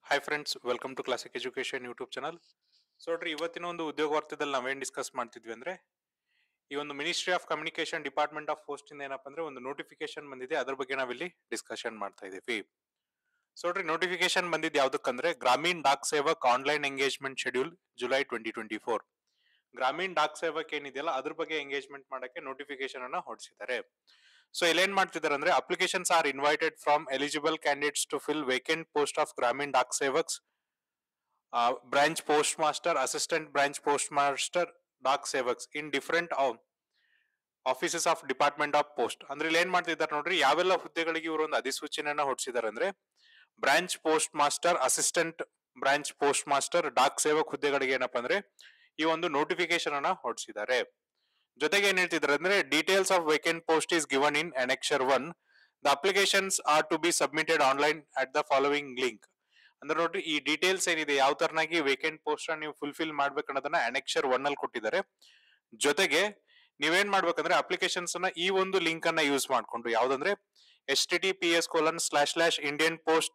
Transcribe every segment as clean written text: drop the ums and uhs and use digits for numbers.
Hi friends, welcome to classic education YouTube channel. So ನೋಡ್ರಿ, ಇವತ್ತಿನ ಒಂದು ಉದ್ಯೋಗ ವಾರ್ತೆದಲ್ಲಿ ನಾವೇನ್ ಡಿಸ್ಕಸ್ ಮಾಡ್ತಿದ್ವಿ ಅಂದ್ರೆ, ಈ ಒಂದು ministry of communication department of post ಇಂದ ಏನಪ್ಪಾ ಅಂದ್ರೆ ಒಂದು ನೋಟಿಫಿಕೇಶನ್ ಬಂದಿದೆ. ಅದ್ರ ಬಗ್ಗೆ ನಾವಿಲ್ಲಿ ಡಿಸ್ಕಷನ್ ಮಾಡ್ತಾ ಇದೀವಿ. ಸೊ ನೋಡ್ರಿ, ನೋಟಿಫಿಕೇಶನ್ ಬಂದಿದ್ದು ಯಾವ್ದಕ್ಕಂದ್ರೆ Gramin Dak Sevak online engagement schedule July 2024. Gramin Dak Sevak ಏನಿದೆಯಲ್ಲ ಅದ್ರ ಬಗ್ಗೆ ಎಂಗೇಜ್ಮೆಂಟ್ ಮಾಡಕ್ಕೆ ನೋಟಿಫಿಕೇಶನ್ ಅನ್ನ ಹೊರಡಿಸಿದ್ದಾರೆ. ಸೊ ಇಲ್ಲೇನ್ ಮಾಡ್ತಿದ್ದಾರೆ ಅಂದ್ರೆ, applications are invited from eligible candidates to fill vacant post of Gramin Dak Sevaks, branch post master, assistant branch post master, Dak Sevaks in different offices of department of post. ಅಂದ್ರೆ ಇಲ್ಲಿ ಏನ್ ಮಾಡ್ತಿದ್ದಾರೆ ನೋಡ್ರಿ, ಯಾವೆಲ್ಲ ಹುದ್ದೆಗಳಿಗೆ ಇವರು ಒಂದು ಅಧಿಸೂಚನೆಯನ್ನ ಹೊರಡಿಸಿದ್ದಾರೆ ಅಂದ್ರೆ, branch post master, assistant branch post master, Dak Sevak ಹುದ್ದೆಗಳಿಗೆ ಏನಪ್ಪಾ ಅಂದ್ರೆ ಈ ಒಂದು ನೋಟಿಫಿಕೇಶನ್ ಅನ್ನ ಹೊರಡಿಸಿದ್ದಾರೆ. ಜೊತೆಗೆ ಏನ್ ಹೇಳ್ತಿದ್ದಾರೆ ಅಂದ್ರೆ, details of vacant post is given in annexure 1. The applications are to be submitted online at the following link. ಅಂದ್ರೆ ನೋಡ್ರಿ, ಈ ಡೀಟೇಲ್ಸ್ ಏನಿದೆ, ಯಾವ ತರನಾಗಿ ವೇಕೆಂಟ್ ಪೋಸ್ಟ್ ನೀವು ಫುಲ್ಫಿಲ್ ಮಾಡ್ಬೇಕು ಅನ್ನೋದನ್ನ ಅನೆಕ್ಷರ್ 1 ಅಲ್ಲಿ ಕೊಟ್ಟಿದ್ದಾರೆ. ಜೊತೆಗೆ ನೀವೇನ್ ಮಾಡ್ಬೇಕಂದ್ರೆ ಅಪ್ಲಿಕೇಶನ್ಸ್ ಅನ್ನ ಈ ಒಂದು ಲಿಂಕ್ ಅನ್ನ ಯೂಸ್ ಮಾಡ್ಕೊಂಡು, ಯಾವ್ದಂದ್ರೆ https://indian post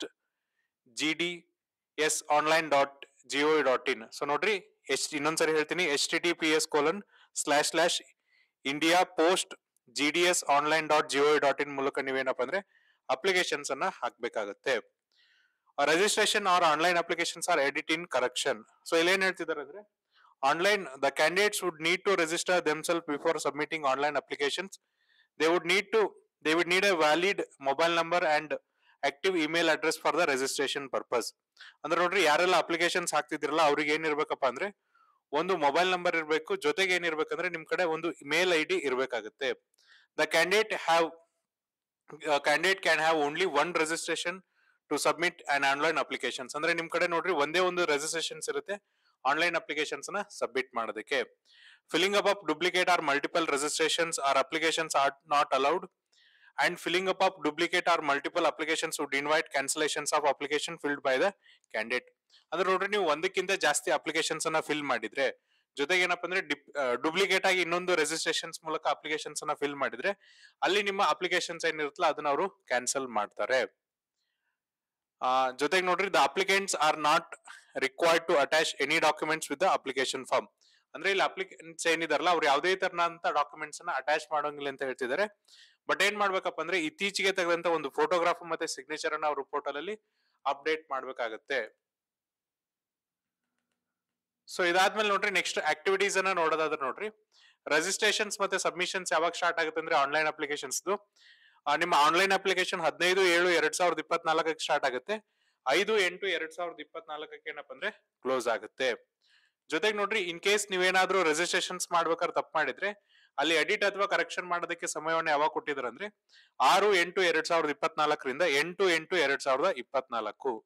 gds online.gov.in. So ನೋಡ್ರಿ, ಇನ್ನೊಂದ್ಸರಿ ಹೇಳ್ತೀನಿ, https://india post gds online.gov.in ಮೂಲಕ ನೀವೇನಪ್ಪ ಅಂದ್ರೆ ಅಪ್ಲಿಕೇಶನ್ಸ್ ಅನ್ನ ಹಾಕ್ಬೇಕಾಗತ್ತೆ. Registration or online applications or edit in correction. So ಇಲ್ಲಿ ಏನ್ ಹೇಳ್ತಿದ್ದಾರೆ ಅಂದ್ರೆ, online the candidates would need to register themselves before submitting online applications. they would need a valid mobile number and active email address for the registration purpose. ಅಂದ್ರೆ ನೋಡ್ರಿ, ಯಾರೆಲ್ಲ applications ಹಾಕ್ತಿದ್ರಲ್ಲ ಅವ್ರಿಗೆ ಏನಿರ್ಬೇಕಪ್ಪ ಅಂದ್ರೆ ಒಂದು ಮೊಬೈಲ್ ನಂಬರ್ ಇರಬೇಕು. ಜೊತೆಗೆ ಏನಿರ್ಬೇಕಂದ್ರೆ ನಿಮ್ ಕಡೆ ಒಂದು ಮೇಲ್ ಐ ಡಿ ಇರಬೇಕಾಗುತ್ತೆ. The candidate can have only one registration to submit and online applications. ಅಂದ್ರೆ ನಿಮ್ ಕಡೆ ನೋಡ್ರಿ ಒಂದೇ ಒಂದು ರಿಜಿಸ್ಟ್ರೇಷನ್ಸ್ ಇರುತ್ತೆ ಆನ್ಲೈನ್ ಅಪ್ಲಿಕೇಶನ್ಸ್ ನ ಸಬ್ಮಿಟ್ ಮಾಡೋದಕ್ಕೆ. Filling up duplicate or multiple registrations or applications are not allowed. And filling up of duplicate or multiple applications would invite cancellations of application filled by the candidate. ಅಂದ್ರೆ ನೋಡ್ರಿ, ನೀವು ಒಂದಕ್ಕಿಂತ ಜಾಸ್ತಿ applications ಅನ್ನ fill ಮಾಡಿದ್ರೆ, ಜೊತೆಗೆ ಏನಪ್ಪಾ ಅಂದ್ರೆ ಡೂಪ್ಲಿಕೇಟ್ ಆಗಿ ಇನ್ನೊಂದು ರಿಜಿಸ್ಟ್ರೇಷನ್ಸ್ ಮೂಲಕ ಅಪ್ಲಿಕೇಶನ್ಸ್ ಅನ್ನ ಫಿಲ್ ಮಾಡಿದ್ರೆ ಅಲ್ಲಿ ನಿಮ್ಮ ಅಪ್ಲಿಕೇಶನ್ಸ್ ಏನಿರುತ್ತಲ್ಲ ಅದನ್ನ ಅವರು ಕ್ಯಾನ್ಸಲ್ ಮಾಡ್ತಾರೆ. ಜೊತೆಗೆ ನೋಡ್ರಿ, the applicants are not required to attach any documents with the application form. ಅಂದ್ರೆ ಇಲ್ಲಿ ಅಪ್ಲಿಕೆಂಟ್ಸ್ ಏನಿದಾರಲ್ಲ ಅವ್ರು ಯಾವುದೇ ತರನಂತ ಡಾಕ್ಯುಮೆಂಟ್ಸ್ ಅನ್ನ ಅಟ್ಯಾಚ್ ಮಾಡೋಂಗಿಲ್ಲ ಅಂತ ಹೇಳ್ತಿದ್ದಾರೆ. ಬಟ್ ಏನ್ ಮಾಡ್ಬೇಕಪ್ಪ ಅಂದ್ರೆ ಇತ್ತೀಚೆಗೆ ತೆಗೆದಂತ ಒಂದು ಫೋಟೋಗ್ರಾಫ್ ಮತ್ತೆ ಸಿಗ್ನೇಚರ್ ಅನ್ನ ಅವ್ರ ಪೋರ್ಟಲ್ ಅಲ್ಲಿ ಅಪ್ಡೇಟ್ ಮಾಡ್ಬೇಕಾಗತ್ತೆ. ಸೊ ಇದಾದ್ಮೇಲೆ ನೋಡ್ರಿ, ನೆಕ್ಸ್ಟ್ ಆಕ್ಟಿವಿಟೀಸ್ ಅನ್ನ ನೋಡೋದಾದ್ರೆ ನೋಡ್ರಿ, ರಿಜಿಸ್ಟ್ರೇಷನ್ಸ್ ಮತ್ತೆ ಸಬ್ಮಿಷನ್ಸ್ ಯಾವಾಗ ಸ್ಟಾರ್ಟ್ ಆಗುತ್ತೆ ಅಂದ್ರೆ ಆನ್ಲೈನ್ ಅಪ್ಲಿಕೇಶನ್ಸ್ ನಿಮ್ಮ ಆನ್ಲೈನ್ ಅಪ್ಲಿಕೇಶನ್ 15/7/2024 ಸ್ಟಾರ್ಟ್ ಆಗುತ್ತೆ. 5/8/2024 ಏನಪ್ಪ ಅಂದ್ರೆ ಕ್ಲೋಸ್ ಆಗುತ್ತೆ. ಜೊತೆಗೆ ನೋಡ್ರಿ, ಇನ್ ಕೇಸ್ ನೀವೇನಾದ್ರೂ ರಿಜಿಸ್ಟ್ರೇಷನ್ಸ್ ಮಾಡ್ಬೇಕಾದ್ರೆ ತಪ್ಪು ಮಾಡಿದ್ರೆ ಅಲ್ಲಿ ಎಡಿಟ್ ಅಥವಾ ಕರೆಕ್ಷನ್ ಮಾಡೋದಕ್ಕೆ ಸಮಯವನ್ನು ಯಾವಾಗ ಕೊಟ್ಟಿದ್ದಾರೆ ಅಂದ್ರೆ 6/8/2024 8/8/2024.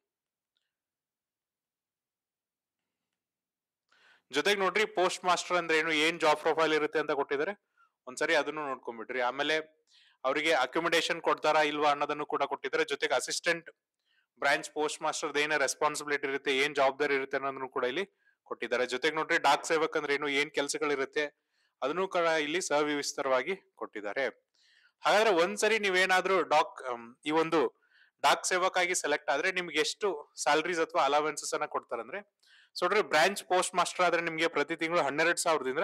ಜೊತೆಗೆ ನೋಡ್ರಿ, ಪೋಸ್ಟ್ ಮಾಸ್ಟರ್ ಅಂದ್ರೆ ಏನ್ ಜಾಬ್ ಪ್ರೊಫೈಲ್ ಇರುತ್ತೆ ಅಂತ ಕೊಟ್ಟಿದ್ದಾರೆ. ಒಂದ್ಸರಿ ಅದನ್ನು ನೋಡ್ಕೊಂಡ್ಬಿಡ್ರಿ. ಆಮೇಲೆ ಅವರಿಗೆ ಅಕ್ಯುಮಿಡೇಷನ್ ಕೊಡ್ತಾರಾ ಇಲ್ವಾ ಅನ್ನೋದನ್ನು ಕೂಡ ಕೊಟ್ಟಿದ್ದಾರೆ. ಜೊತೆಗೆ ಅಸಿಸ್ಟೆಂಟ್ ಬ್ರಾಂಚ್ ಪೋಸ್ಟ್ ಮಾಸ್ಟರ್ ಏನೇ ರೆಸ್ಪಾನ್ಸಿಬಿಲಿಟಿ ಇರುತ್ತೆ, ಏನ್ ಜವಾಬ್ದಾರಿ ಇರುತ್ತೆ ಅನ್ನೋದನ್ನು ಕೂಡ ಇಲ್ಲಿ ಕೊಟ್ಟಿದ್ದಾರೆ. ಜೊತೆಗೆ ನೋಡ್ರಿ, ಡಾಕ್ ಸೇವಕ್ ಅಂದ್ರೆ ಏನ್ ಕೆಲಸಗಳಿರುತ್ತೆ ಅದನ್ನು ಕೂಡ ಇಲ್ಲಿ ಸವಿಸ್ತಾರವಾಗಿ ಕೊಟ್ಟಿದ್ದಾರೆ. ಹಾಗಾದ್ರೆ ಒಂದ್ಸರಿ ನೀವೇನಾದ್ರೂ ಈ ಒಂದು ಡಾಕ್ ಸೇವಕ್ ಆಗಿ ಸೆಲೆಕ್ಟ್ ಆದ್ರೆ ನಿಮ್ಗೆ ಎಷ್ಟು ಸ್ಯಾಲರೀಸ್ ಅಥವಾ ಅಲವೆನ್ಸಸ್ ಅನ್ನ ಕೊಡ್ತಾರೆ ಅಂದ್ರೆ, ಸೊ ನೋಡ್ರಿ, ಬ್ರಾಂಚ್ ಪೋಸ್ಟ್ ಮಾಸ್ಟರ್ ಆದ್ರೆ ನಿಮ್ಗೆ ಪ್ರತಿ ತಿಂಗಳು 12,000ದಿಂದ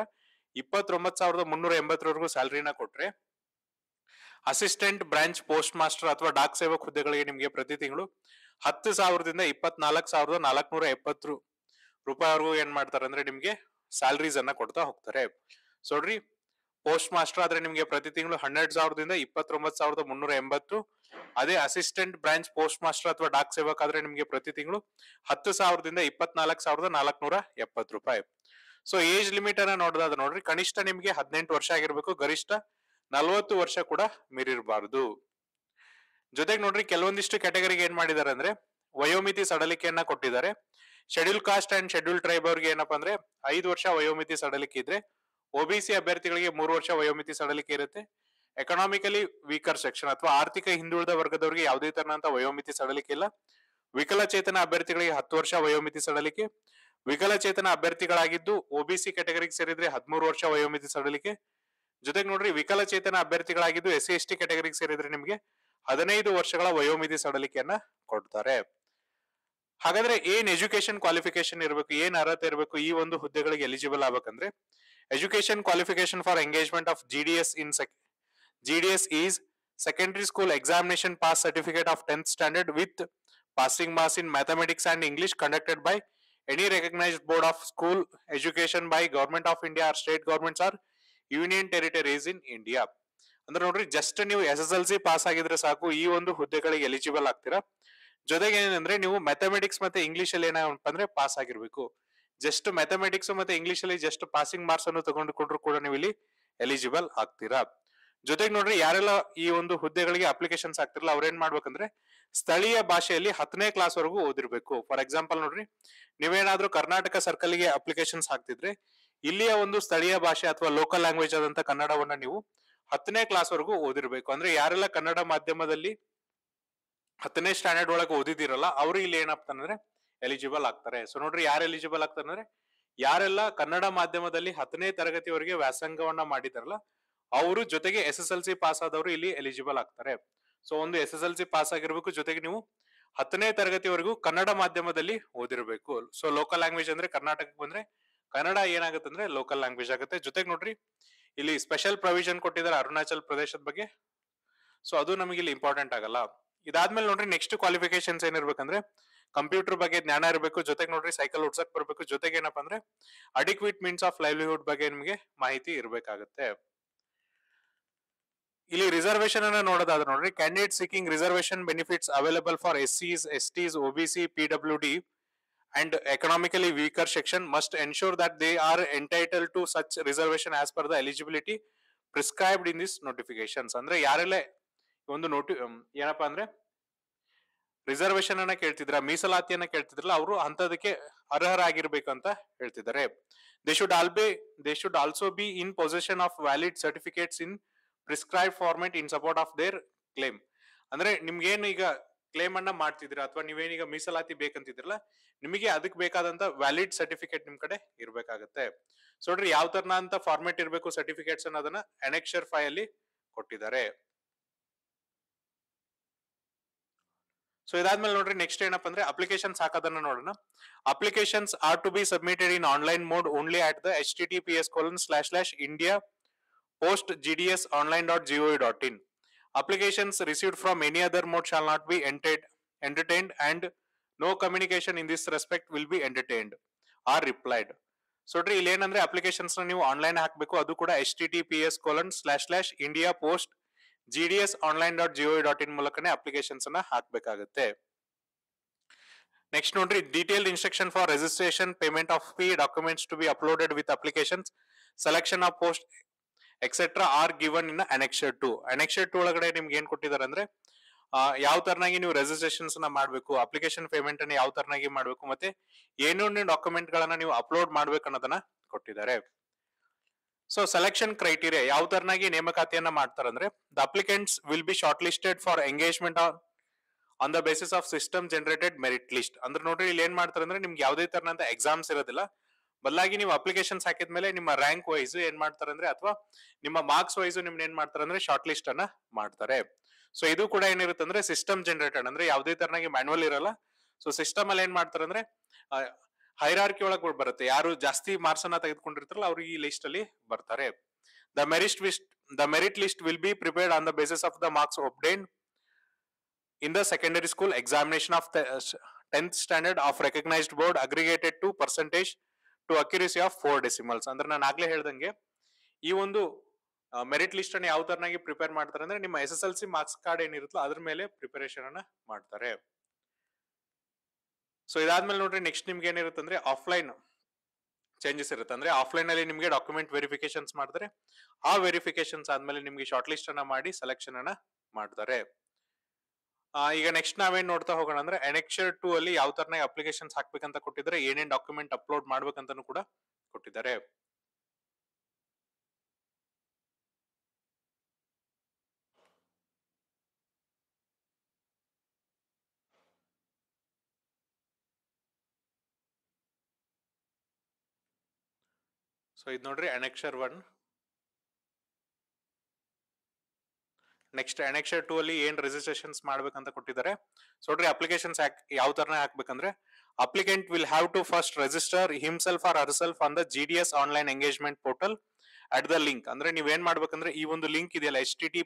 29,380 ಸ್ಯಾಲರಿನ ಕೊಟ್ರೆ, ಅಸಿಸ್ಟೆಂಟ್ ಬ್ರಾಂಚ್ ಪೋಸ್ಟ್ ಮಾಸ್ಟರ್ ಅಥವಾ ಡಾಕ್ ಸೇವಕ್ ಹುದ್ದೆಗಳಿಗೆ ನಿಮ್ಗೆ ಪ್ರತಿ ತಿಂಗಳು 10,000ದಿಂದ 24,470 ರೂಪಾಯಿವರೆಗೂ ಏನ್ ಮಾಡ್ತಾರೆ ಅಂದ್ರೆ ನಿಮ್ಗೆ ಸ್ಯಾಲರೀಸ್ ಅನ್ನ ಕೊಡ್ತಾ ಹೋಗ್ತಾರೆ. ಸೊ ನೋಡ್ರಿ, ಪೋಸ್ಟ್ ಮಾಸ್ಟರ್ ಆದ್ರೆ ನಿಮ್ಗೆ ಪ್ರತಿ ತಿಂಗಳು 12,000ದಿಂದ 29,380. ಅದೇ ಅಸಿಸ್ಟೆಂಟ್ ಬ್ರಾಂಚ್ ಪೋಸ್ಟ್ ಮಾಸ್ಟರ್ ಅಥವಾ ಡಾಕ್ ಸೇವಕ್ ಆದ್ರೆ ನಿಮ್ಗೆ ಪ್ರತಿ ತಿಂಗಳು 10,000ದಿಂದ 24,470 ರೂಪಾಯಿ. ಸೊ ಏಜ್ ಲಿಮಿಟ್ ಅನ್ನ ನೋಡೋದಾದ್ರೆ ನೋಡ್ರಿ, ಕನಿಷ್ಠ ನಿಮ್ಗೆ 18 ವರ್ಷ ಆಗಿರ್ಬೇಕು, ಗರಿಷ್ಠ 40 ವರ್ಷ ಕೂಡ ಮೀರಿರಬಾರದು. ಜೊತೆಗೆ ನೋಡ್ರಿ, ಕೆಲವೊಂದಿಷ್ಟು ಕ್ಯಾಟಗರಿಗೆ ಏನ್ ಮಾಡಿದ್ದಾರೆ ಅಂದ್ರೆ ವಯೋಮಿತಿ ಸಡಲಿಕೆಯನ್ನ ಕೊಟ್ಟಿದ್ದಾರೆ. Schedule caste and schedule tribe ಅವ್ರಿಗೆ ಏನಪ್ಪಾ ಅಂದ್ರೆ 5 ವರ್ಷ ವಯೋಮಿತಿ ಸಡಲಿಕೆ ಇದ್ರೆ, ಒಬಿಸಿ ಅಭ್ಯರ್ಥಿಗಳಿಗೆ 3 ವರ್ಷ ವಯೋಮಿತಿ ಸಡಲಿಕೆ ಇರುತ್ತೆ. ಎಕನಾಮಿಕಲಿ ವೀಕರ್ ಸೆಕ್ಷನ್ ಅಥವಾ ಆರ್ಥಿಕ ಹಿಂದುಳಿದ ವರ್ಗದವರಿಗೆ ಯಾವುದೇ ತರನಂತ ವಯೋಮಿತಿ ಸಡಲಿಕೆ ಇಲ್ಲ. ವಿಕಲಚೇತನ ಅಭ್ಯರ್ಥಿಗಳಿಗೆ 10 ವರ್ಷ ವಯೋಮಿತಿ ಸಡಲಿಕೆ. ವಿಕಲಚೇತನ ಅಭ್ಯರ್ಥಿಗಳಾಗಿದ್ದು ಒಬಿಸಿ ಕ್ಯಾಟಗರಿಗೆ ಸೇರಿದ್ರೆ 13 ವರ್ಷ ವಯೋಮಿತಿ ಸಡಲಿಕೆ. ಜೊತೆಗೆ ನೋಡ್ರಿ, ವಿಕಲಚೇತನ ಅಭ್ಯರ್ಥಿಗಳಾಗಿದ್ದು SC/ST ಕ್ಯಾಟಗರಿಗೆ ಸೇರಿದ್ರೆ ನಿಮ್ಗೆ 15 ವರ್ಷಗಳ ವಯೋಮಿತಿ ಸಡಲಿಕೆಯನ್ನ ಕೊಡ್ತಾರೆ. ಹಾಗಾದ್ರೆ ಏನ್ ಎಜುಕೇಶನ್ ಕ್ವಾಲಿಫಿಕೇಶನ್ ಇರಬೇಕು, ಏನ್ ಅರ್ಹತೆ ಇರಬೇಕು ಈ ಒಂದು ಹುದ್ದೆಗಳಿಗೆ ಎಲಿಜಿಬಲ್ ಆಗ್ಬೇಕಂದ್ರೆ, education qualification for engagement of GDS is secondary school examination pass certificate of 10th standard with passing marks in mathematics and English conducted by any recognized board of school education by government of India or state governments or union territories in India. ಅಂದ್ರೆ ನೋಡ್ರಿ, just ನೀವು SSLC pass ಆಗಿದ್ರೆ ಸಾಕು ಈ ಒಂದು ಹುದ್ದೆಗಳಿಗೆ eligible ಆಗ್ತೀರಾ. ಜೊತೆಗೆ ಏನಂದ್ರೆ ನೀವು ಮ್ಯಾಥಮೆಟಿಕ್ಸ್ ಮತ್ತೆ ಇಂಗ್ಲಿಷ್ ಅಲ್ಲಿ ಏನಪ್ಪ ಅಂದ್ರೆ ಪಾಸ್ ಆಗಿರ್ಬೇಕು. ಜಸ್ಟ್ ಮ್ಯಾಥಮೆಟಿಕ್ಸ್ ಮತ್ತೆ ಇಂಗ್ಲಿಷ್ ಅಲ್ಲಿ ಜಸ್ಟ್ ಪಾಸಿಂಗ್ ಮಾರ್ಕ್ಸ್ ಅನ್ನು ತಗೊಂಡ್ಕೊಂಡ್ರು ಕೂಡ ನೀವು ಇಲ್ಲಿ ಎಲಿಜಿಬಲ್ ಆಗ್ತೀರಾ. ಜೊತೆಗೆ ನೋಡ್ರಿ, ಯಾರೆಲ್ಲ ಈ ಒಂದು ಹುದ್ದೆಗಳಿಗೆ ಅಪ್ಲಿಕೇಶನ್ಸ್ ಆಗ್ತಿರಲ್ಲ ಅವ್ರ ಏನ್ ಮಾಡ್ಬೇಕಂದ್ರೆ ಸ್ಥಳೀಯ ಭಾಷೆಯಲ್ಲಿ 10ನೇ ಕ್ಲಾಸ್ ವರೆಗೂ ಓದಿರ್ಬೇಕು. ಫಾರ್ ಎಕ್ಸಾಂಪಲ್ ನೋಡ್ರಿ, ನೀವೇನಾದ್ರೂ ಕರ್ನಾಟಕ ಸರ್ಕಲ್ ಗೆ ಅಪ್ಲಿಕೇಶನ್ಸ್ ಹಾಕ್ತಿದ್ರೆ ಇಲ್ಲಿಯ ಒಂದು ಸ್ಥಳೀಯ ಭಾಷೆ ಅಥವಾ ಲೋಕಲ್ ಲ್ಯಾಂಗ್ವೇಜ್ ಆದಂತ ಕನ್ನಡವನ್ನ ನೀವು 10ನೇ ಕ್ಲಾಸ್ ವರೆಗೂ ಓದಿರ್ಬೇಕು. ಅಂದ್ರೆ ಯಾರೆಲ್ಲ ಕನ್ನಡ ಮಾಧ್ಯಮದಲ್ಲಿ 10ನೇ ಸ್ಟ್ಯಾಂಡರ್ಡ್ ಒಳಗೆ ಓದಿದಿರಲ್ಲ ಅವರು ಇಲ್ಲಿ ಏನಪ್ಪ ಅಂದ್ರೆ ಎಲಿಜಿಬಲ್ ಆಗ್ತಾರೆ. ಸೊ ನೋಡ್ರಿ, ಯಾರು ಎಲಿಜಿಬಲ್ ಆಗ್ತಾರೆ ಅಂದ್ರೆ ಯಾರೆಲ್ಲ ಕನ್ನಡ ಮಾಧ್ಯಮದಲ್ಲಿ 10ನೇ ತರಗತಿವರೆಗೆ ವ್ಯಾಸಂಗವನ್ನ ಮಾಡಿದಾರಲ್ಲ ಅವರು, ಜೊತೆಗೆ SSLC ಪಾಸ್ ಆದವರು ಇಲ್ಲಿ ಎಲಿಜಿಬಲ್ ಆಗ್ತಾರೆ. ಸೊ ಒಂದು SSLC ಪಾಸ್ ಆಗಿರ್ಬೇಕು, ಜೊತೆಗೆ ನೀವು 10ನೇ ತರಗತಿವರೆಗೂ ಕನ್ನಡ ಮಾಧ್ಯಮದಲ್ಲಿ ಓದಿರಬೇಕು. ಸೊ ಲೋಕಲ್ ಲ್ಯಾಂಗ್ವೇಜ್ ಅಂದ್ರೆ ಕರ್ನಾಟಕಕ್ಕೆ ಬಂದ್ರೆ ಕನ್ನಡ ಏನಾಗುತ್ತೆ ಅಂದ್ರೆ ಲೋಕಲ್ ಲ್ಯಾಂಗ್ವೇಜ್ ಆಗುತ್ತೆ. ಜೊತೆಗೆ ನೋಡ್ರಿ, ಇಲ್ಲಿ ಸ್ಪೆಷಲ್ ಪ್ರೊವಿಷನ್ ಕೊಟ್ಟಿದ್ದಾರೆ ಅರುಣಾಚಲ್ ಪ್ರದೇಶದ ಬಗ್ಗೆ, ಸೊ ಅದು ನಮಗೆ ಇಲ್ಲಿ ಇಂಪಾರ್ಟೆಂಟ್ ಆಗಲ್ಲ. ಇದಾದ್ಮೇಲೆ ನೋಡ್ರಿ, ನೆಕ್ಸ್ಟ್ ಕ್ವಾಲಿಫಿಕೇಶನ್ಸ್ ಏನಿರ್ಬೇಕಂದ್ರೆ ಕಂಪ್ಯೂಟರ್ ಬಗ್ಗೆ ಜ್ಞಾನ ಇರಬೇಕು. ಜೊತೆಗೆ ನೋಡ್ರಿ, ಸೈಕಲ್ ಓಡ್ಸಕ್ ಬರ್ಬೇಕು. ಜೊತೆಗೆ ಏನಪ್ಪಾ ಅಂದ್ರೆ ಅಡಿಕ್ವಿಟ್ ಮೀನ್ಸ್ ಆಫ್ ಲೈವ್ಲಿಹುಡ್ ಬಗ್ಗೆ ನಿಮಗೆ ಮಾಹಿತಿ ಇರಬೇಕಾಗುತ್ತೆ. ಇಲ್ಲಿ ರಿಸರ್ವೇಶನ್ ಅನ್ನ ನೋಡೋದಾದ್ರೆ ನೋಡ್ರಿ, candidate seeking reservation benefits available for SCs, STs, OBC, PWD and economically weaker section must ensure that they are entitled to such reservation as per the eligibility prescribed in this notifications. ಅಂದ್ರೆ ಯಾರೆಲ್ಲ ಒಂದು ಏನಪ್ಪಾ ಅಂದ್ರೆ reservation ಅನ್ನ ಕೇಳ್ತಿದ್ರ, ಮೀಸಲಾತಿಯನ್ನ ಕೇಳ್ತಿದ್ರಲ್ಲ ಅವರು ಅಂತದಕ್ಕೆ ಅರ್ಹರಾಗಿರ್ಬೇಕು ಅಂತ ಹೇಳ್ತಿದ್ದಾರೆ. They should also be in possession of valid certificates in prescribe format in support of their claim. ಅಂದ್ರೆ ನಿಮ್ಗೇನು ಈಗ ಕ್ಲೇಮ್ ಅನ್ನ ಮಾಡ್ತಿದ್ರ ಅಥವಾ ನೀವೇನೀಗ ಮೀಸಲಾತಿ ಬೇಕಂತಿದ್ರಲ್ಲ, ನಿಮಗೆ ಅದಕ್ಕೆ ಬೇಕಾದಂತ ವ್ಯಾಲಿಡ್ ಸರ್ಟಿಫಿಕೇಟ್ ನಿಮ್ ಕಡೆ ಇರ್ಬೇಕಾಗತ್ತೆ. ಸೊ ನೋಡ್ರಿ, ಯಾವ ತರನ ಅಂತ ಫಾರ್ಮೆಟ್ ಇರಬೇಕು ಸರ್ಟಿಫಿಕೇಟ್ಸ್ ಅನ್ನೋದನ್ನ Annexure 5 ಅಲ್ಲಿ ಕೊಟ್ಟಿದ್ದಾರೆ. ಸೊ ಇದಾದ್ಮೇಲೆ ನೋಡ್ರಿ, ನೆಕ್ಸ್ಟ್ ಏನಪ್ಪಾ ಅಂದ್ರೆ ಅಪ್ಲಿಕೇಶನ್ಸ್ ಹಾಕೋದನ್ನ ನೋಡೋಣ. Applications are to be submitted in online mode only at the https://india postgdsonline.gov.in. Applications received from any other mode shall not be entertained and no communication in this respect will be entertained or replied. So ನೋಡ್ರಿ, ಇಲ್ಲಿ ಏನಂದ್ರೆ applications ನೀವು online ಹಾಕ್ಬೇಕು, ಅದು ಕೂಡ https://india postgdsonline.gov.in ಮೂಲಕನೇ applications ಅನ್ನ ಹಾಕ್ಬೇಕಾಗುತ್ತೆ. ನೆಕ್ಸ್ಟ್ ನೋಡ್ರಿ, detailed instruction for registration, payment of fee, documents to be uploaded with applications, selection of post etcetera are given in Annexure 2. Annexure 2 ಒಳಗಡೆ ನಿಮ್ಗೆ ಏನ್ ಕೊಟ್ಟಿದ್ದಾರೆ ಅಂದ್ರೆ ಯಾವ ತರನಾಗಿ ನೀವು ರಿಜಿಸ್ಟ್ರೇಷನ್ಸ್ ನ ಮಾಡ್ಬೇಕು, ಅಪ್ಲಿಕೇಶನ್ ಪೇಮೆಂಟ್ ಅನ್ನ ಯಾವ ತರನಾಗಿ ಮಾಡ್ಬೇಕು, ಮತ್ತೆ ಏನೇನು ಡಾಕ್ಯುಮೆಂಟ್ ಗಳನ್ನ ನೀವು ಅಪ್ಲೋಡ್ ಮಾಡ್ಬೇಕು ಅನ್ನೋದನ್ನ ಕೊಟ್ಟಿದ್ದಾರೆ. ಸೊ ಸೆಲೆಕ್ಷನ್ ಕ್ರೈಟೀರಿಯಾ ಯಾವ ತರನಾಗಿ ನೇಮಕಾತಿಯನ್ನ ಮಾಡ್ತಾರಂದ್ರೆ, the applicants will be short listed for engagement on the basis of system generated merit list. ಅಂದ್ರೆ ನೋಡ್ರಿ, ಇಲ್ಲಿ ಏನ್ ಮಾಡ್ತಾರೆ ಅಂದ್ರೆ ನಿಮ್ಗೆ ಯಾವುದೇ ತರನಂತ ಎಕ್ಸಾಮ್ಸ್ ಇರೋದಿಲ್ಲ, ಬದಲಾಗಿ ನೀವು ಅಪ್ಲಿಕೇಶನ್ಸ್ ಹಾಕಿದ್ಮೇಲೆ ನಿಮ್ಮ ರ್ಯಾಂಕ್ ವೈಸ್ ಏನ್ ಮಾಡ್ತಾರೆ ಅಂದ್ರೆ ಅಥವಾ ನಿಮ್ಮ ಮಾರ್ಕ್ಸ್ ವೈಸ್ ನಿಮ್ನ ಏನ್ ಮಾಡ್ತಾರೆ ಅಂದ್ರೆ ಶಾರ್ಟ್ ಲಿಸ್ಟ್ ಅನ್ನ ಮಾಡ್ತಾರೆ. ಸೊ ಇದು ಕೂಡ ಏನಿರುತ್ತೆ ಅಂದ್ರೆ ಸಿಸ್ಟಮ್ ಜನರೇಟೆಡ್, ಅಂದ್ರೆ ಯಾವುದೇ ತರನಾಗಿ ಮ್ಯಾನ್ಯುವಲ್ ಇರಲ್ಲ. ಸೊ ಸಿಸ್ಟಮ್ ಅಲ್ಲಿ ಏನ್ ಮಾಡ್ತಾರೆ ಅಂದ್ರೆ ಹೈರಾರ್ಕಿ ಒಳಗೆ ಬರುತ್ತೆ, ಯಾರು ಜಾಸ್ತಿ ಮಾರ್ಕ್ಸ್ ಅನ್ನ ತೆಗೆದುಕೊಂಡಿರ್ತಾರಲ್ಲ ಅವ್ರಿಗೆ ಈ ಲಿಸ್ಟ್ ಅಲ್ಲಿ ಬರ್ತಾರೆ. The merit list will be prepared on the basis of the marks obtained in the secondary school examination of 10th standard of recognized board aggregated to percentage to accuracy of 4 decimals. ಅಂದ್ರೆ ನಾನು ಆಗ್ಲೇ ಹೇಳ್ದಂಗೆ ಈ ಒಂದು merit list ಅನ್ನು ಯಾವ ತರನಾಗಿ prepare ಮಾಡ್ತಾರೆ ಅಂದ್ರೆ ನಿಮ್ಮ SSLC ಮಾರ್ಕ್ಸ್ ಕಾರ್ಡ್ ಏನಿರುತ್ತಲ್ಲ ಅದ್ರ ಮೇಲೆ ಪ್ರಿಪರೇಷನ್ ಅನ್ನ ಮಾಡ್ತಾರೆ. ಸೊ ಇದಾದ್ಮೇಲೆ ನೋಡ್ರಿ, ನೆಕ್ಸ್ಟ್ ನಿಮ್ಗೆ ಏನಿರುತ್ತೆ ಅಂದ್ರೆ ಆಫ್ಲೈನ್ ಚೇಂಜಸ್ ಇರುತ್ತೆ. ಅಂದ್ರೆ ಆಫ್ಲೈನ್ ಅಲ್ಲಿ ನಿಮ್ಗೆ ಡಾಕ್ಯುಮೆಂಟ್ ವೆರಿಫಿಕೇಶನ್ಸ್ ಮಾಡ್ತಾರೆ, ಆ ವೆರಿಫಿಕೇಶನ್ಸ್ ಆದ್ಮೇಲೆ ನಿಮ್ಗೆ ಶಾರ್ಟ್ ಲಿಸ್ಟ್ ಅನ್ನ ಮಾಡಿ ಸೆಲೆಕ್ಷನ್ ಅನ್ನ ಮಾಡ್ತಾರೆ. ಈಗ ನೆಕ್ಸ್ಟ್ ನಾವೇನ್ ನೋಡ್ತಾ ಹೋಗೋಣ ಅಂದ್ರೆ Annexure 2 ಅಲ್ಲಿ ಯಾವ ತರನಾಗಿ ಅಪ್ಲಿಕೇಶನ್ಸ್ ಹಾಕ್ಬೇಕಂತ ಕೊಟ್ಟಿದ್ದಾರೆ, ಏನೇನ್ ಡಾಕ್ಯುಮೆಂಟ್ ಅಪ್ಲೋಡ್ ಮಾಡ್ಬೇಕಂತಾನು ಕೂಡ ಕೊಟ್ಟಿದ್ದಾರೆ. ಸೊ ಇದು ನೋಡ್ರಿ Annexure 1. ನೆಕ್ಸ್ಟ್ Annexure 2 ಅಲ್ಲಿ ಏನ್ ರಿಜಿಸ್ಟ್ರೇಷನ್ಸ್ ಮಾಡ್ಬೇಕಂತ ಕೊಟ್ಟಿದ್ದಾರೆ. ಸೊ ನೋಡ್ರಿ ಅಪ್ಲಿಕೇಶನ್ಸ್ ಯಾವ ತರ ಹಾಕ್ಬೇಕಂದ್ರೆ applicant will have to first register himself or herself on the GDS online engagement portal at the link. ಅಂದ್ರೆ ನೀವ್ ಏನ್ ಮಾಡ್ಬೇಕಂದ್ರೆ ಈ ಒಂದು ಲಿಂಕ್ ಇದೆಯಲ್ಲ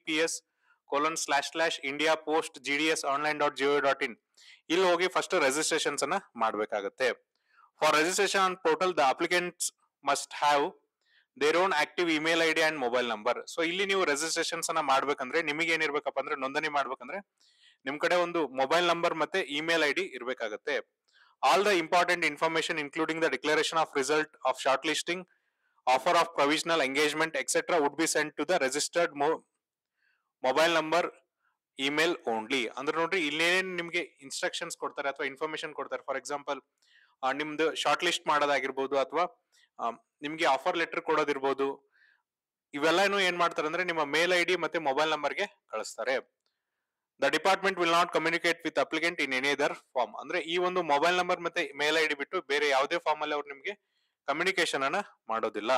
https://indiapost.gdsonline.go.in ಇಲ್ಲಿ ಹೋಗಿ ಫಸ್ಟ್ ರಿಜಿಸ್ಟ್ರೇಷನ್ಸ್ ಅನ್ನ ಮಾಡ್ಬೇಕಾಗತ್ತೆ. For registration on portal the applicants must have their own active email ID and mobile number. So ಇಲ್ಲಿ ನೀವು ರಿಜಿಸ್ಟ್ರೇಷನ್ಸ್ ಅನ್ನ ಮಾಡ್ಬೇಕಂದ್ರೆ ನಿಮಗೆ ಏನಿರ್ಬೇಕಪ್ಪ ಅಂದ್ರೆ ನೋಂದಣಿ ಮಾಡ್ಬೇಕಂದ್ರೆ ನಿಮ್ ಕಡೆ ಒಂದು ಮೊಬೈಲ್ ನಂಬರ್ ಮತ್ತೆ ಇಮೇಲ್ ಐಡಿ ಇರ್ಬೇಕಾಗತ್ತೆ. All the important information including the declaration of result of short listing, offer of provisional engagement etcetera would be send to the registered mobile number email only. ಅಂದ್ರೆ ನೋಡ್ರಿ ಇಲ್ಲೇನ್ ನಿಮ್ಗೆ instructions ಕೊಡ್ತಾರೆ ಅಥವಾ information ಕೊಡ್ತಾರೆ. For example ನಿಮ್ದು short list ಮಾಡೋದಾಗಿರ್ಬೋದು ಅಥವಾ ನಿಮ್ಗೆ ಆಫರ್ ಲೆಟರ್ ಕೊಡೋದಿರ್ಬೋದು, ಇವೆಲ್ಲಾನು ಏನ್ ಮಾಡ್ತಾರೆ ಅಂದ್ರೆ ನಿಮ್ಮ ಮೇಲ್ ಐಡಿ ಮತ್ತೆ ಮೊಬೈಲ್ ನಂಬರ್ಗೆ ಕಳಿಸ್ತಾರೆ. The department will not communicate with applicant in any other form. ಅಂದ್ರೆ ಈ ಒಂದು ಮೊಬೈಲ್ ನಂಬರ್ ಮತ್ತೆ ಮೇಲ್ ಐಡಿ ಬಿಟ್ಟು ಬೇರೆ ಯಾವುದೇ ಫಾರ್ಮ್ ಅಲ್ಲಿ ಅವ್ರು ನಿಮ್ಗೆ ಕಮ್ಯುನಿಕೇಶನ್ ಅನ್ನ ಮಾಡೋದಿಲ್ಲ.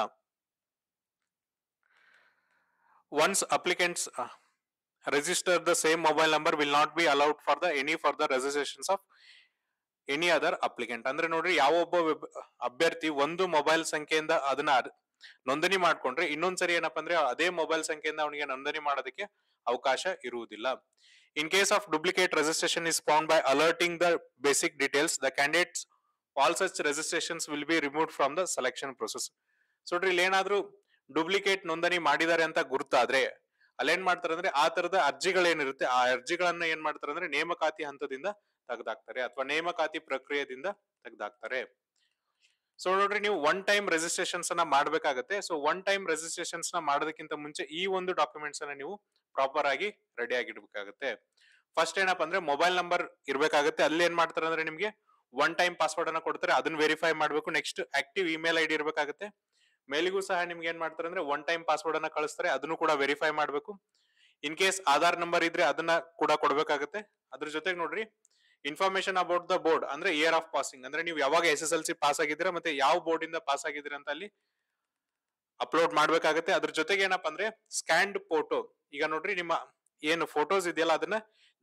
Once applicants register the same mobile number will not be allowed for the any further registrations of any other applicant. ಅಂದ್ರೆ ನೋಡ್ರಿ ಯಾವೊಬ್ಬ ಅಭ್ಯರ್ಥಿ ಒಂದು ಮೊಬೈಲ್ ಸಂಖ್ಯೆಯಿಂದ ಅದನ್ನ ನೋಂದಣಿ ಮಾಡ್ಕೊಂಡ್ರೆ ಇನ್ನೊಂದ್ಸರಿ ಏನಪ್ಪಾ ಅಂದ್ರೆ ಅದೇ ಮೊಬೈಲ್ ಸಂಖ್ಯೆಯಿಂದ ಅವನಿಗೆ ನೋಂದಣಿ ಮಾಡೋದಕ್ಕೆ ಅವಕಾಶ ಇರುವುದಿಲ್ಲ. In case of duplicate registration is found by alerting the basic details the candidates all such registrations will be removed from the selection process. So ನೋಡ್ರಿ ಇಲ್ಲಿ ಏನಾದ್ರೂ ಡೂಪ್ಲಿಕೇಟ್ ನೋಂದಣಿ ಮಾಡಿದ್ದಾರೆ ಅಂತ ಗುರುತಾದ್ರೆ ಅಲ್ಲೇನ್ ಮಾಡ್ತಾರೆ ಅಂದ್ರೆ ಆ ತರದ ಅರ್ಜಿಗಳೇನಿರುತ್ತೆ ಆ ಅರ್ಜಿಗಳನ್ನ ಏನ್ ಮಾಡ್ತಾರೆ ಅಂದ್ರೆ ನೇಮಕಾತಿ ಹಂತದಿಂದ ತೆಗೆದಾಕ್ತಾರೆ ಅಥವಾ ನೇಮಕಾತಿ ಪ್ರಕ್ರಿಯೆಯಿಂದ ತೆಗೆದಾಕ್ತಾರೆ. ಸೊ ನೋಡ್ರಿ ನೀವು ಒನ್ ಟೈಮ್ ರಿಜಿಸ್ಟ್ರೇಷನ್ಸ್ ಅನ್ನ ಮಾಡ್ಬೇಕಾಗತ್ತೆ. ಸೊ ಒನ್ ಟೈಮ್ ರಿಜಿಸ್ಟ್ರೇಷನ್ಸ್ ನ ಮಾಡೋದಕ್ಕಿಂತ ಮುಂಚೆ ಈ ಒಂದು ಡಾಕ್ಯುಮೆಂಟ್ಸ್ ಅನ್ನ ನೀವು ಪ್ರಾಪರ್ ಆಗಿ ರೆಡಿ ಆಗಿಡ್ಬೇಕಾಗತ್ತೆ. ಫಸ್ಟ್ ಏನಪ್ಪಾ ಅಂದ್ರೆ ಮೊಬೈಲ್ ನಂಬರ್ ಇರ್ಬೇಕಾಗತ್ತೆ. ಅಲ್ಲಿ ಏನ್ ಮಾಡ್ತಾರೆ ಅಂದ್ರೆ ನಿಮ್ಗೆ ಒನ್ ಟೈಮ್ ಪಾಸ್ವರ್ಡ್ ಅನ್ನ ಕೊಡ್ತಾರೆ, ಅದನ್ನ ವೆರಿಫೈ ಮಾಡ್ಬೇಕು. ನೆಕ್ಸ್ಟ್ ಆಕ್ಟಿವ್ ಇಮೇಲ್ ಐಡಿ ಇರ್ಬೇಕಾಗತ್ತೆ. ಮೇಲಿಗೂ ಸಹ ನಿಮ್ಗೆ ಏನ್ ಮಾಡ್ತಾರೆ ಅಂದ್ರೆ ಒನ್ ಟೈಮ್ ಪಾಸ್ವರ್ಡ್ ಅನ್ನ ಕಳಿಸ್ತಾರೆ, ಅದನ್ನು ಕೂಡ ವೆರಿಫೈ ಮಾಡ್ಬೇಕು. ಇನ್ ಕೇಸ್ ಆಧಾರ್ ನಂಬರ್ ಇದ್ರೆ ಅದನ್ನ ಕೂಡ ಕೊಡ್ಬೇಕಾಗತ್ತೆ. ಅದ್ರ ಜೊತೆಗೆ ನೋಡ್ರಿ ಇನ್ಫಾರ್ಮೇಶನ್ ಅಬೌಟ್ ದ ಬೋರ್ಡ್ ಅಂದ್ರೆ ಇಯರ್ ಆಫ್ ಪಾಸಿಂಗ್, ಅಂದ್ರೆ ನೀವು ಯಾವಾಗ SSLC ಪಾಸ್ ಆಗಿದ್ದೀರಾ ಮತ್ತೆ ಯಾವ ಬೋರ್ಡ್ ಇಂದ ಪಾಸ್ ಆಗಿದ್ದೀರಾ ಅಂತ ಅಲ್ಲಿ ಅಪ್ಲೋಡ್ ಮಾಡ್ಬೇಕಾಗತ್ತೆ. ಅದ್ರ ಜೊತೆಗೆ ಏನಪ್ಪಾ ಅಂದ್ರೆ ಸ್ಕ್ಯಾನ್ಡ್ ಫೋಟೋ, ಈಗ ನೋಡ್ರಿ ನಿಮ್ಮ ಏನು ಫೋಟೋಸ್ ಇದೆಯಲ್ಲ ಅದನ್ನ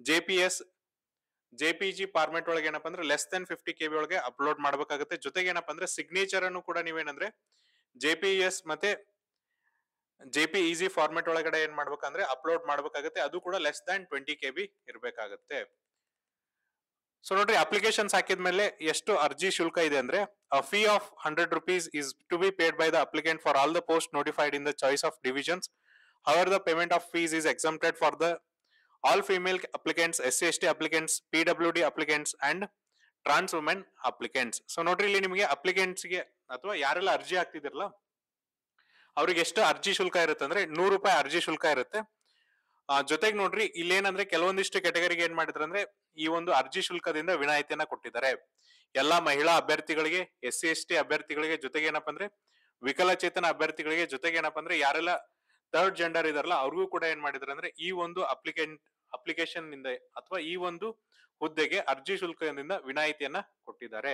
JPG ಫಾರ್ಮೆಟ್ ಒಳಗೆ ಏನಪ್ಪಾ ಅಂದ್ರೆ ಲೆಸ್ ದೆನ್ 50 KB ಒಳಗೆ ಅಪ್ಲೋಡ್ ಮಾಡ್ಬೇಕಾಗತ್ತೆ. ಜೊತೆಗೆ ಏನಪ್ಪಾ ಅಂದ್ರೆ ಸಿಗ್ನೇಚರ್ ಅನ್ನು ಕೂಡ ನೀವೇನಂದ್ರೆ JPES ಮತ್ತೆ JPEG ಫಾರ್ಮೆಟ್ ಒಳಗಡೆ ಏನ್ ಮಾಡ್ಬೇಕಂದ್ರೆ ಅಪ್ಲೋಡ್ ಮಾಡ್ಬೇಕಾಗತ್ತೆ. ಅದು ಕೂಡ ಲೆಸ್ ದನ್ 20 KB ಇರ್ಬೇಕಾಗತ್ತೆ. ಸೊ ನೋಡ್ರಿ ಅಪ್ಲಿಕೇಶನ್ಸ್ ಹಾಕಿದ್ಮೇಲೆ ಎಷ್ಟು ಅರ್ಜಿ ಶುಲ್ಕ ಇದೆ ಅಂದ್ರೆ fee of 100 rupees is to be paid by the applicant for all the posts notified in the choice of divisions. However, the payment of fees is exempted for the all female applicants, SC/ST applicants, PWD applicants and trans women applicants. So ನೋಡ್ರಿ ಇಲ್ಲಿ ನಿಮಗೆ applicants ಗೆ ಅಥವಾ ಯಾರೆಲ್ಲ ಅರ್ಜಿ ಹಾಕ್ತಿದಿರಲ್ಲ ಅವ್ರಿಗೆ ಎಷ್ಟು ಅರ್ಜಿ ಶುಲ್ಕ ಇರುತ್ತೆ ಅಂದ್ರೆ 100 ರೂಪಾಯಿ ಅರ್ಜಿ ಶುಲ್ಕ ಇರುತ್ತೆ. ಜೊತೆಗೆ ನೋಡ್ರಿ ಇಲ್ಲೇನಂದ್ರೆ ಕೆಲವೊಂದಿಷ್ಟು ಕೆಟಗರಿಗೆ ಏನ್ ಮಾಡಿದ್ರೆ ಅಂದ್ರೆ ಈ ಒಂದು ಅರ್ಜಿ ಶುಲ್ಕದಿಂದ ವಿನಾಯಿತಿಯನ್ನ ಕೊಟ್ಟಿದ್ದಾರೆ. ಎಲ್ಲಾ ಮಹಿಳಾ ಅಭ್ಯರ್ಥಿಗಳಿಗೆ, SC/ST ಅಭ್ಯರ್ಥಿಗಳಿಗೆ, ಜೊತೆಗೆ ಏನಪ್ಪಾ ಅಂದ್ರೆ ವಿಕಲಚೇತನ ಅಭ್ಯರ್ಥಿಗಳಿಗೆ, ಜೊತೆಗೆ ಏನಪ್ಪಾ ಅಂದ್ರೆ ಯಾರೆಲ್ಲ ಥರ್ಡ್ ಜೆಂಡರ್ ಇದಾರಲ್ಲ ಅವ್ರಿಗೂ ಕೂಡ ಏನ್ ಮಾಡಿದ್ರೆ ಅಂದ್ರೆ ಈ ಒಂದು ಅಪ್ಲಿಕೇಶನ್ ನಿಂದ ಅಥವಾ ಈ ಒಂದು ಹುದ್ದೆಗೆ ಅರ್ಜಿ ಶುಲ್ಕದಿಂದ ವಿನಾಯಿತಿಯನ್ನ ಕೊಟ್ಟಿದ್ದಾರೆ.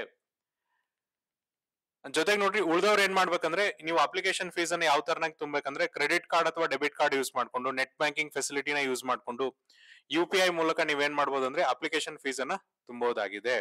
ಜೊತೆಗೆ ನೋಡ್ರಿ ಉಳಿದವ್ರು ಏನ್ ಮಾಡ್ಬೇಕಂದ್ರೆ ನೀವು ಅಪ್ಲಿಕೇಶನ್ ಫೀಸ್ ಅನ್ನ ಯಾವ ತರನಾಗಿ ತುಂಬಬೇಕಂದ್ರೆ ಕ್ರೆಡಿಟ್ ಕಾರ್ಡ್ ಅಥವಾ ಡೆಬಿಟ್ ಕಾರ್ಡ್ ಯೂಸ್ ಮಾಡ್ಕೊಂಡು, ನೆಟ್ ಬ್ಯಾಂಕಿಂಗ್ ಫೆಸಿಲಿಟಿನ ಯೂಸ್ ಮಾಡ್ಕೊಂಡು, UPI ಮೂಲಕ ನೀವೇನ್ ಮಾಡ್ಬೋದು ಅಂದ್ರೆ ಅಪ್ಲಿಕೇಶನ್ ಫೀಸ್ ಅನ್ನ ತುಂಬಬಹುದಾಗಿದೆ.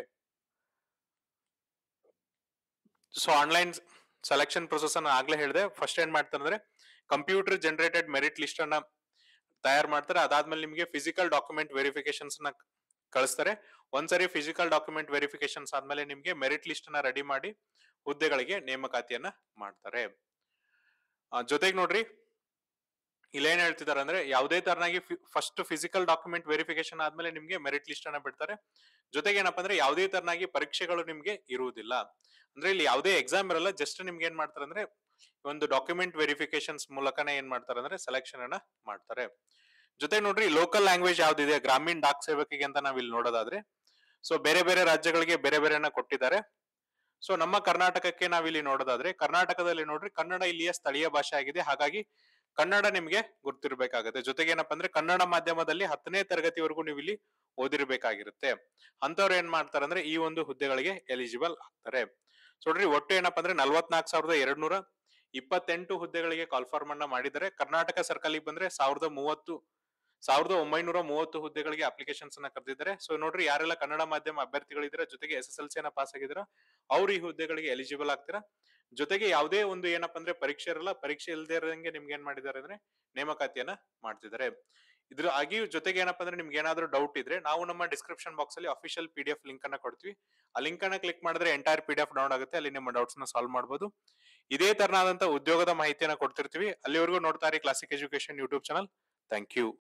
ಸೊ ಆನ್ಲೈನ್ ಸೆಲೆಕ್ಷನ್ ಪ್ರೊಸೆಸ್ ಅನ್ನ ಆಗ್ಲೇ ಹೇಳಿದೆ. ಫಸ್ಟ್ ಏನ್ ಮಾಡ್ತಾರೆ ಅಂದ್ರೆ ಕಂಪ್ಯೂಟರ್ ಜನರೇಟೆಡ್ ಮೆರಿಟ್ ಲಿಸ್ಟ್ ಅನ್ನ ತಯಾರು ಮಾಡ್ತಾರೆ. ಅದಾದ್ಮೇಲೆ ನಿಮಗೆ ಫಿಸಿಕಲ್ ಡಾಕ್ಯುಮೆಂಟ್ ವೆರಿಫಿಕೇಶನ್ಸ್ ನ ಕಳಿಸ್ತಾರೆ. ಒಂದ್ಸರಿ ಫಿಸಿಕಲ್ ಡಾಕ್ಯುಮೆಂಟ್ ವೆರಿಫಿಕೇಶನ್ಸ್ ಆದ್ಮೇಲೆ ನಿಮ್ಗೆ ಮೆರಿಟ್ ಲಿಸ್ಟ್ ಅನ್ನ ರೆಡಿ ಮಾಡಿ ಹುದ್ದೆಗಳಿಗೆ ನೇಮಕಾತಿಯನ್ನ ಮಾಡ್ತಾರೆ. ಜೊತೆಗೆ ನೋಡ್ರಿ ಇಲ್ಲೇನ್ ಹೇಳ್ತಿದ್ದಾರೆ ಅಂದ್ರೆ ಯಾವುದೇ ತರನಾಗಿ ಫಸ್ಟ್ ಫಿಸಿಕಲ್ ಡಾಕ್ಯುಮೆಂಟ್ ವೆರಿಫಿಕೇಶನ್ ಆದ್ಮೇಲೆ ನಿಮ್ಗೆ ಮೆರಿಟ್ ಲಿಸ್ಟ್ ಅನ್ನ ಬಿಡ್ತಾರೆ. ಜೊತೆಗೆ ಏನಪ್ಪಾ ಅಂದ್ರೆ ಯಾವುದೇ ತರನಾಗಿ ಪರೀಕ್ಷೆಗಳು ನಿಮ್ಗೆ ಇರುವುದಿಲ್ಲ. ಅಂದ್ರೆ ಇಲ್ಲಿ ಯಾವುದೇ ಎಕ್ಸಾಮ್ ಇರಲ್ಲ, ಜಸ್ಟ್ ನಿಮ್ಗೆ ಏನ್ ಮಾಡ್ತಾರೆ ಅಂದ್ರೆ ಒಂದು ಡಾಕ್ಯುಮೆಂಟ್ ವೆರಿಫಿಕೇಶನ್ಸ್ ಮೂಲಕನೇ ಏನ್ ಮಾಡ್ತಾರೆ ಅಂದ್ರೆ ಸೆಲೆಕ್ಷನ್ ಅನ್ನ ಮಾಡ್ತಾರೆ. ಜೊತೆಗೆ ನೋಡ್ರಿ ಲೋಕಲ್ ಲ್ಯಾಂಗ್ವೇಜ್ ಯಾವ್ದಿದೆ ಗ್ರಾಮೀಣ ಡಾಕ್ ಸೇವಕಿಗೆ ಅಂತ ನಾವ್ ಇಲ್ಲಿ ನೋಡೋದಾದ್ರೆ ಸೊ ಬೇರೆ ಬೇರೆ ರಾಜ್ಯಗಳಿಗೆ ಬೇರೆ ಬೇರೆನ ಕೊಟ್ಟಿದ್ದಾರೆ. ಸೊ ನಮ್ಮ ಕರ್ನಾಟಕಕ್ಕೆ ನಾವಿಲ್ಲಿ ನೋಡೋದಾದ್ರೆ ಕರ್ನಾಟಕದಲ್ಲಿ ನೋಡ್ರಿ ಕನ್ನಡ ಇಲ್ಲಿಯ ಸ್ಥಳೀಯ ಭಾಷೆ ಆಗಿದೆ, ಹಾಗಾಗಿ ಕನ್ನಡ ನಿಮ್ಗೆ ಗೊತ್ತಿರ್ಬೇಕಾಗತ್ತೆ. ಜೊತೆಗೆ ಏನಪ್ಪಾ ಅಂದ್ರೆ ಕನ್ನಡ ಮಾಧ್ಯಮದಲ್ಲಿ 10ನೇ ತರಗತಿವರೆಗೂ ನೀವು ಇಲ್ಲಿ ಓದಿರ್ಬೇಕಾಗಿರುತ್ತೆ. ಅಂತವ್ರು ಏನ್ ಮಾಡ್ತಾರೆ ಅಂದ್ರೆ ಈ ಒಂದು ಹುದ್ದೆಗಳಿಗೆ ಎಲಿಜಿಬಲ್ ಆಗ್ತಾರೆ. ಸೊ ನೋಡ್ರಿ ಒಟ್ಟು ಏನಪ್ಪಾ ಅಂದ್ರೆ 44,228 ಹುದ್ದೆಗಳಿಗೆ ಕಾಲ್ಫಾರ್ಮ್ ಅನ್ನ ಮಾಡಿದರೆ. ಕರ್ನಾಟಕ ಸರ್ಕಲ್ಗೆ ಬಂದ್ರೆ 1030 1930 ಹುದ್ದೆಗಳಿಗೆ ಅಪ್ಲಿಕೇಶನ್ಸ್ ಅನ್ನ ಕರೆದಿದ್ದಾರೆ. ಸೊ ನೋಡ್ರಿ, ಯಾರೆಲ್ಲ ಕನ್ನಡ ಮಾಧ್ಯಮ ಅಭ್ಯರ್ಥಿಗಳಿದ್ದೀರಾ, ಜೊತೆಗೆ SSLC ಅನ್ನ ಪಾಸ್ ಆಗಿದ್ದೀರಾ, ಅವ್ರು ಈ ಹುದ್ದೆಗಳಿಗೆ ಎಲಿಜಿಬಲ್ ಆಗ್ತೀರಾ. ಜೊತೆಗೆ ಯಾವುದೇ ಒಂದು ಏನಪ್ಪಾ ಅಂದ್ರೆ ಪರೀಕ್ಷೆ ಇರಲ್ಲ, ಪರೀಕ್ಷೆ ಇಲ್ಲದೆ ಇರೋಂಗೆ ನಿಮ್ಗೆ ಏನ್ ಮಾಡಿದ್ದಾರೆ ಅಂದ್ರೆ ನೇಮಕಾತಿಯನ್ನ ಮಾಡ್ತಿದ್ದಾರೆ. ಇದ್ರ ಆಗಿಯೂ ಜೊತೆಗೆ ಏನಪ್ಪಾ ಅಂದ್ರೆ ನಿಮ್ಗೆ ಏನಾದ್ರೂ ಡೌಟ್ ಇದ್ರೆ ನಾವು ನಮ್ಮ ಡಿಸ್ಕ್ರಿಪ್ಷನ್ ಬಾಕ್ಸ್ ಅಲ್ಲಿ ಅಫಿಷಿಯಲ್ PDF ಲಿಂಕ್ ಅನ್ನ ಕೊಡ್ತೀವಿ. ಆ ಲಿಂಕ್ ಅನ್ನ ಕ್ಲಿಕ್ ಮಾಡಿದ್ರೆ ಎಂಟೈರ್ PDF ಡೌನ್ ಆಗುತ್ತೆ. ಅಲ್ಲಿ ನಿಮ್ಮ ಡೌಟ್ಸ್ ನ ಸಾಲ್ವ್ ಮಾಡಬಹುದು. ಇದೇ ತರನಾದಂತ ಉದ್ಯೋಗದ ಮಾಹಿತಿಯನ್ನ ಕೊಡ್ತಿರ್ತೀವಿ. ಅಲ್ಲಿವರೆಗೂ ನೋಡ್ತಾ ಇರಿ classic education YouTube channel. Thank you.